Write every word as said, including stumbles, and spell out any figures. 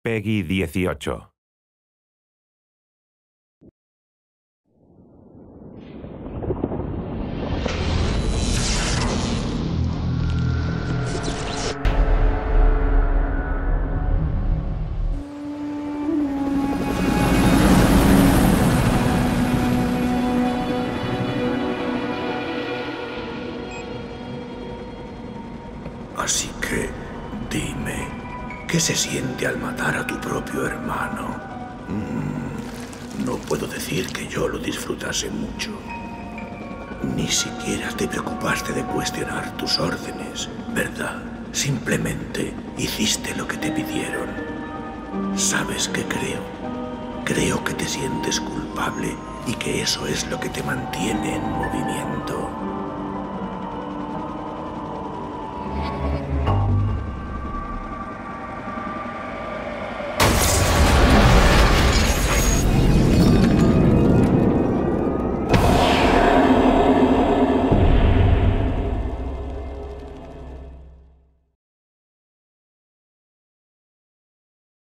Peggy dieciocho. Así que, dime, ¿qué se siente al matar a tu propio hermano? Mm, no puedo decir que yo lo disfrutase mucho. Ni siquiera te preocupaste de cuestionar tus órdenes, ¿verdad? Simplemente hiciste lo que te pidieron. ¿Sabes qué creo? Creo que te sientes culpable y que eso es lo que te mantiene en movimiento.